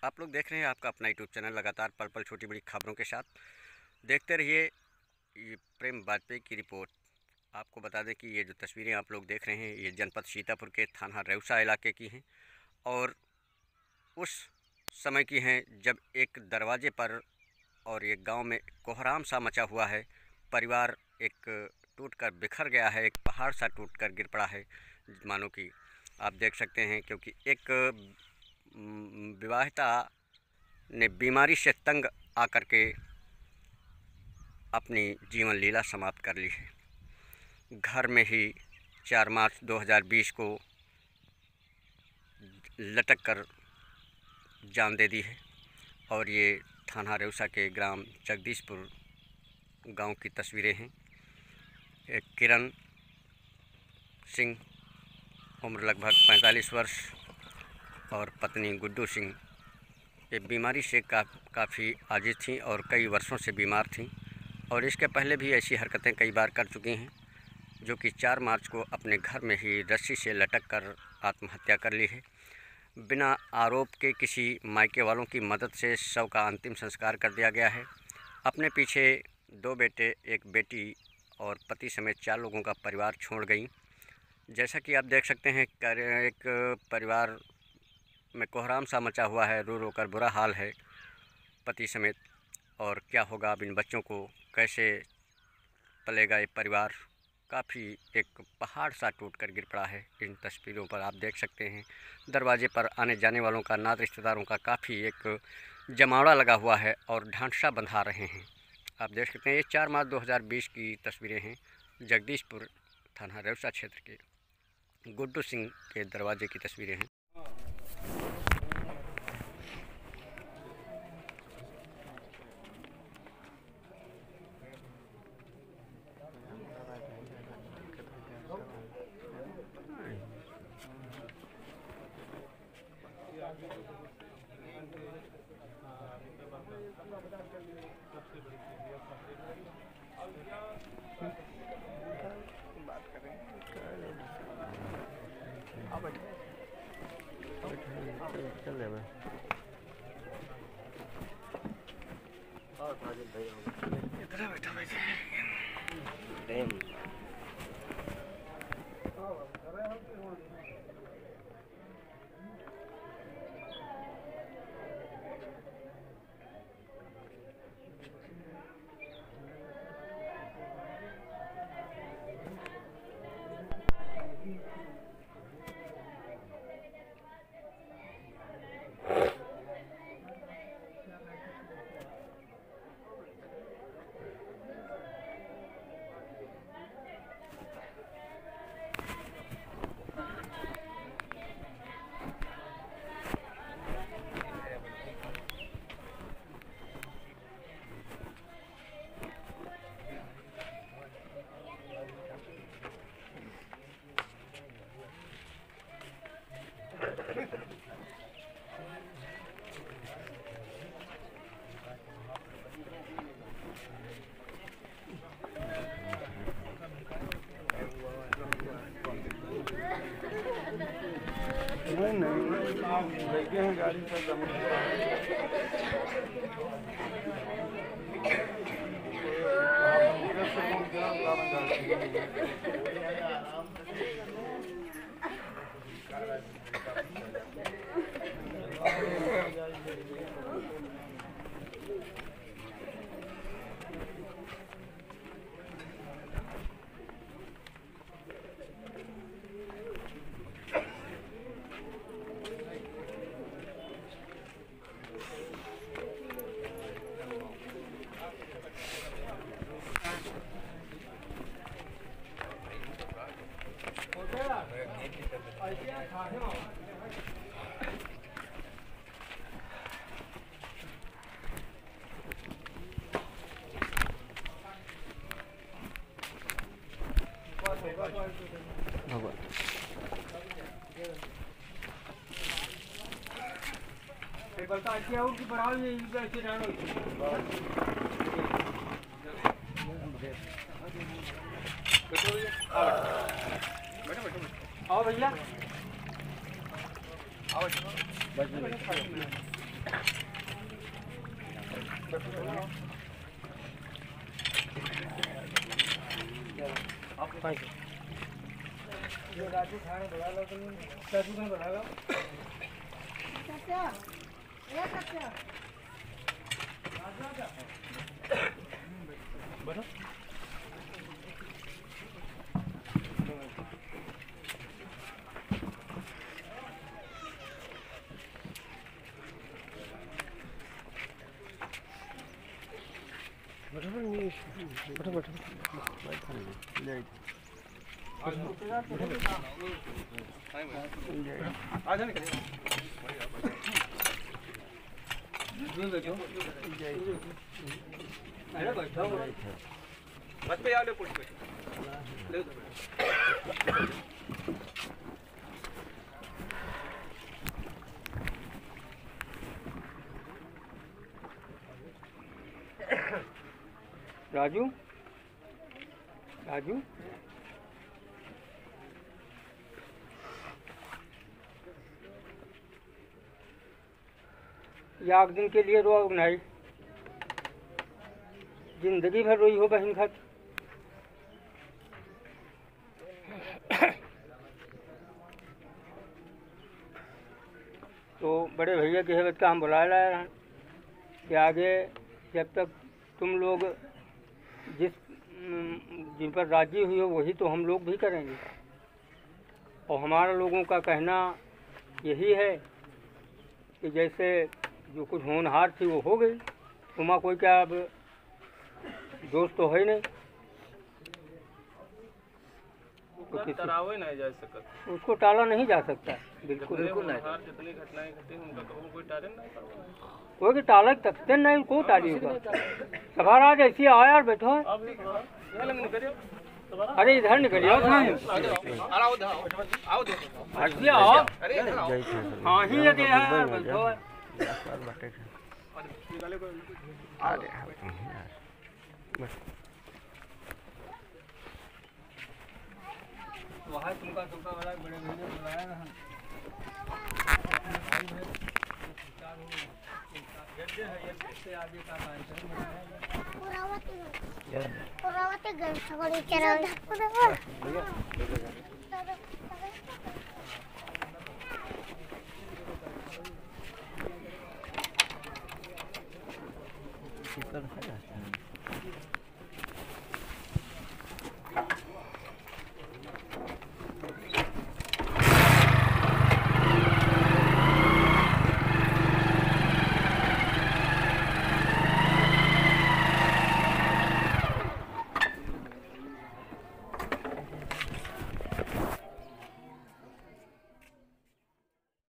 आप लोग देख रहे हैं आपका अपना यूट्यूब चैनल लगातार पल पल छोटी बड़ी खबरों के साथ। देखते रहिए ये प्रेम वाजपेयी की रिपोर्ट। आपको बता दें कि ये जो तस्वीरें आप लोग देख रहे हैं ये जनपद सीतापुर के थाना रेउसा इलाके की हैं और उस समय की हैं जब एक दरवाजे पर और एक गांव में कोहराम सा मचा हुआ है। परिवार एक टूटकर बिखर गया है, एक पहाड़ सा टूटकर गिर पड़ा है मानो कि आप देख सकते हैं, क्योंकि एक विवाहिता ने बीमारी से तंग आकर के अपनी जीवन लीला समाप्त कर ली है। घर में ही 4 मार्च 2020 को लटक कर जान दे दी है। और ये थाना रेउसा के ग्राम जगदीशपुर गांव की तस्वीरें हैं। एक किरण सिंह, उम्र लगभग 45 वर्ष, और पत्नी गुड्डू सिंह ये बीमारी से काफ़ी आजिज थीं और कई वर्षों से बीमार थीं और इसके पहले भी ऐसी हरकतें कई बार कर चुकी हैं, जो कि 4 मार्च को अपने घर में ही रस्सी से लटक कर आत्महत्या कर ली है। बिना आरोप के किसी मायके वालों की मदद से शव का अंतिम संस्कार कर दिया गया है। अपने पीछे 2 बेटे, 1 बेटी और पति समेत 4 लोगों का परिवार छोड़ गई। जैसा कि आप देख सकते हैं, एक परिवार में कोहराम सा मचा हुआ है, रो रो कर बुरा हाल है पति समेत। और क्या होगा अब इन बच्चों को, कैसे पलेगा ये परिवार। काफ़ी एक पहाड़ सा टूट कर गिर पड़ा है। इन तस्वीरों पर आप देख सकते हैं दरवाजे पर आने जाने वालों का, नात रिश्तेदारों का काफ़ी एक जमावड़ा लगा हुआ है और ढांचा बंधा रहे हैं। आप देख सकते हैं ये 4 मार्च 2020 की तस्वीरें हैं। जगदीशपुर थाना रेउसा क्षेत्र के गुड्डू सिंह के दरवाजे की तस्वीरें हैं। बात करें चल रहे हैं इधर बैठा नहीं लगे हैं गाड़ी पर आओ भैया आओ। राजू खाने बढ़ा लो तुम, राजू खाने बढ़ा लो। क्या ये क्या बनो मत पे आओ पुट पे ले राजू राजू एक दिन के लिए रो नहीं, जिंदगी भर रोई हो बहन खत। तो बड़े भैया के हेवत का हम बुला लाए हैं कि आगे जब तक तुम लोग जिन पर राजी हुई हो वही तो हम लोग भी करेंगे। और हमारा लोगों का कहना यही है कि जैसे जो कुछ होनहार थी वो हो गई, तुम्हारा कोई क्या अब दोस्त तो है नहीं, तो नहीं जा सकता, उसको टाला नहीं जा सकता। बिल्कुल बिल्कुल नहीं। जितनी घटनाएं घटी उनका कोई टाले नहीं, कोई टाला तकते नहीं, को टाली होगा। सभाराज ऐसी आओ यार, बैठो। अरे इधर निकलिए, आओ हाँ ही लगे यार, बैठो। वहाँ तुमका तुमका बड़ा बड़े भैया बुलाया ना हम। आगे का कार्यक्रम पुरावती गए सगड़ी चला भैया